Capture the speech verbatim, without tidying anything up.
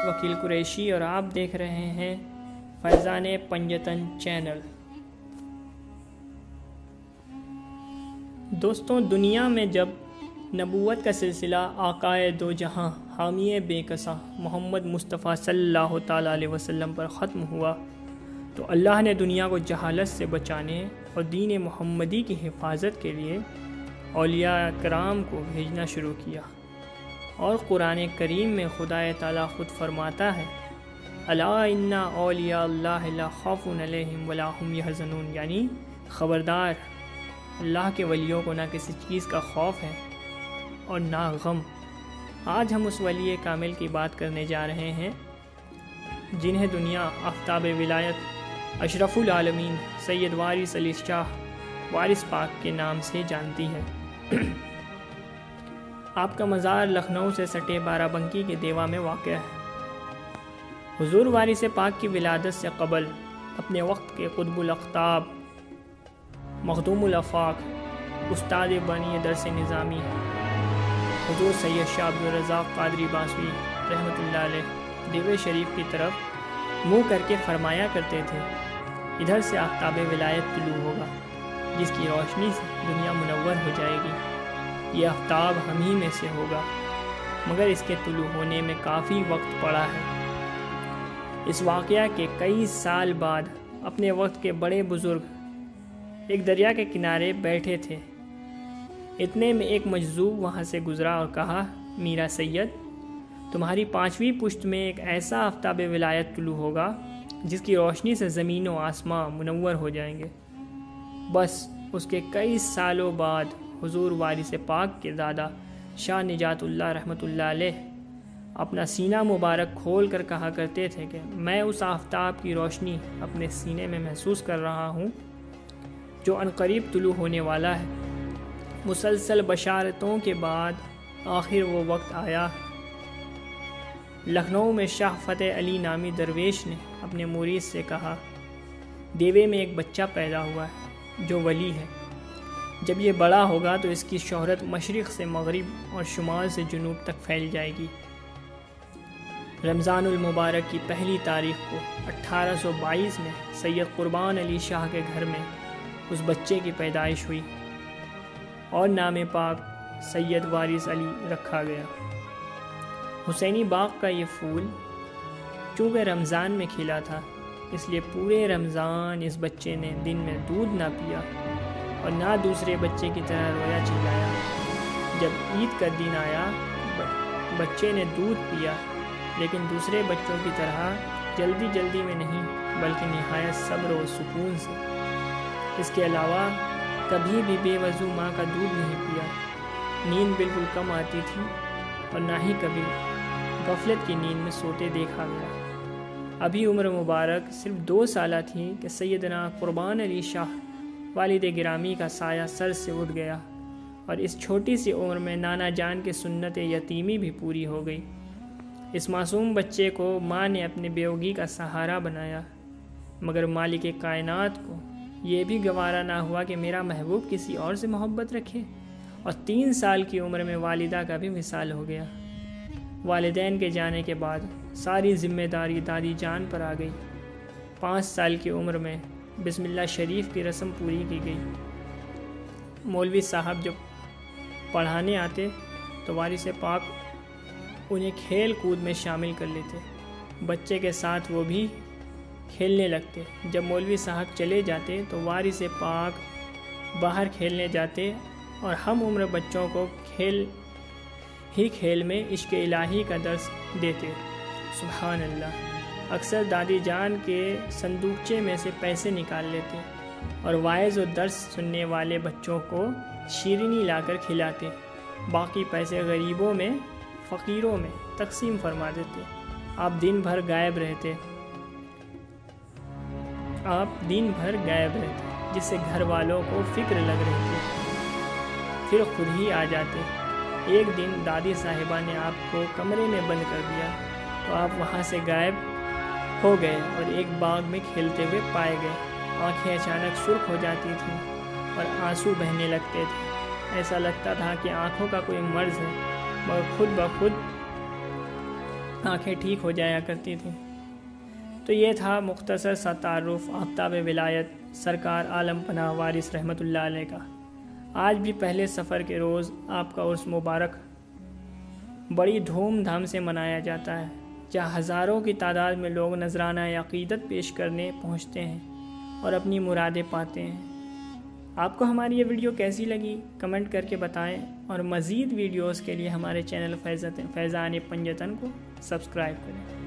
وکیل قریشی اور آپ دیکھ رہے ہیں فیضان پنجتن چینل۔ دوستوں، دنیا میں جب نبوت کا سلسلہ آقائے دو جہاں حامی بے کساں محمد مصطفیٰ صلی اللہ تعالیٰ علیہ وسلم پر ختم ہوا تو اللہ نے دنیا کو جہالت سے بچانے اور دین محمدی کی حفاظت کے لیے اولیاء کرام کو بھیجنا شروع کیا، اور قرآن کریم میں خدا تعالیٰ خود فرماتا ہے الا ان اولیاء اللہ لا خوف علیہم ولا هم یحزنون، یعنی خبردار، اللہ کے ولیوں کو نہ کسی چیز کا خوف ہے اور نہ غم۔ آج ہم اس ولی کامل کی بات کرنے جا رہے ہیں جنہیں دنیا آفتاب ولایت اشرف العالمین سید وارث علی شاہ وارث پاک کے نام سے جانتی ہے۔ آپ کا مزار لکھنؤ سے سٹے بارہ بنکی کے دیوا میں واقع ہے۔ حضور وارث پاک کی ولادت سے قبل اپنے وقت کے قطب الاقطاب، مخدوم الافاق، استاد بانی درس نظامی حضور سید شاہ عبد الرزاق قادری بانسوی رحمۃ اللہ علیہ دیوے شریف کی طرف منہ کر کے فرمایا کرتے تھے ادھر سے آفتاب ولایت طلوع ہوگا جس کی روشنی سے دنیا منور ہو جائے گی، یہ آفتاب ہم ہی میں سے ہوگا، مگر اس کے طلوع ہونے میں کافی وقت پڑا ہے۔ اس واقعہ کے کئی سال بعد اپنے وقت کے بڑے بزرگ ایک دریا کے کنارے بیٹھے تھے، اتنے میں ایک مجذوب وہاں سے گزرا اور کہا میرا سید، تمہاری پانچویں پشت میں ایک ایسا آفتاب ولایت طلوع ہوگا جس کی روشنی سے زمین و آسمان منور ہو جائیں گے۔ بس اس کے کئی سالوں بعد حضور وارث پاک کے دادا شاہ نجات اللہ رحمۃ اللہ علیہ اپنا سینہ مبارک کھول کر کہا کرتے تھے کہ میں اس آفتاب کی روشنی اپنے سینے میں محسوس کر رہا ہوں جو عنقریب طلوع ہونے والا ہے۔ مسلسل بشارتوں کے بعد آخر وہ وقت آیا۔ لکھنؤ میں شاہ فتح علی نامی درویش نے اپنے مرید سے کہا دیوے میں ایک بچہ پیدا ہوا ہے جو ولی ہے، جب یہ بڑا ہوگا تو اس کی شہرت مشرق سے مغرب اور شمال سے جنوب تک پھیل جائے گی۔ رمضان المبارک کی پہلی تاریخ کو اٹھارہ سو بائیس میں سید قربان علی شاہ کے گھر میں اس بچے کی پیدائش ہوئی اور نام پاک سید وارث علی رکھا گیا۔ حسینی باغ کا یہ پھول چونکہ رمضان میں کھلا تھا، اس لیے پورے رمضان اس بچے نے دن میں دودھ نہ پیا اور نہ دوسرے بچے کی طرح رویا چلایا۔ جب عید کا دن آیا بچے نے دودھ پیا، لیکن دوسرے بچوں کی طرح جلدی جلدی میں نہیں بلکہ نہایت صبر و سکون سے۔ اس کے علاوہ کبھی بھی بے وضو ماں کا دودھ نہیں پیا، نیند بالکل کم آتی تھی اور نہ ہی کبھی غفلت کی نیند میں سوتے دیکھا گیا۔ ابھی عمر مبارک صرف دو سالہ تھی کہ سیدنا قربان علی شاہ والد گرامی کا سایہ سر سے اٹھ گیا، اور اس چھوٹی سی عمر میں نانا جان کی سنت یتیمی بھی پوری ہو گئی۔ اس معصوم بچے کو ماں نے اپنے بیوگی کا سہارا بنایا، مگر مالک کائنات کو یہ بھی گوارا نہ ہوا کہ میرا محبوب کسی اور سے محبت رکھے، اور تین سال کی عمر میں والدہ کا بھی وصال ہو گیا۔ والدین کے جانے کے بعد ساری ذمہ داری دادی جان پر آ گئی۔ پانچ سال کی عمر میں بسم اللہ شریف کی رسم پوری کی گئی۔ مولوی صاحب جب پڑھانے آتے تو وارث پاک انہیں کھیل کود میں شامل کر لیتے، بچے کے ساتھ وہ بھی کھیلنے لگتے۔ جب مولوی صاحب چلے جاتے تو وارث پاک باہر کھیلنے جاتے اور ہم عمر بچوں کو کھیل ہی کھیل میں عشق الہی کا درس دیتے۔ سبحان اللہ۔ اکثر دادی جان کے صندوقچے میں سے پیسے نکال لیتے اور واعظ و درس سننے والے بچوں کو شیرینی لا کر کھلاتے، باقی پیسے غریبوں میں فقیروں میں تقسیم فرما دیتے۔ آپ دن بھر غائب رہتے آپ دن بھر غائب رہتے جس سے گھر والوں کو فکر لگ رہی تھی، پھر خود ہی آ جاتے۔ ایک دن دادی صاحبہ نے آپ کو کمرے میں بند کر دیا تو آپ وہاں سے غائب ہو گئے اور ایک باغ میں کھیلتے ہوئے پائے گئے۔ آنکھیں اچانک سرخ ہو جاتی تھیں اور آنسو بہنے لگتے تھے، ایسا لگتا تھا کہ آنکھوں کا کوئی مرض ہے، مگر خود بخود آنکھیں ٹھیک ہو جایا کرتی تھیں۔ تو یہ تھا مختصر سا تعارف آفتاب ولایت سرکار عالم پناہ وارث رحمۃ اللہ علیہ کا۔ آج بھی پہلے سفر کے روز آپ کا عرس مبارک بڑی دھوم دھام سے منایا جاتا ہے، جہاں ہزاروں کی تعداد میں لوگ نذرانہ عقیدت پیش کرنے پہنچتے ہیں اور اپنی مرادیں پاتے ہیں۔ آپ کو ہماری یہ ویڈیو کیسی لگی کمنٹ کر کے بتائیں، اور مزید ویڈیوز کے لیے ہمارے چینل فیضان پنجتن کو سبسکرائب کریں۔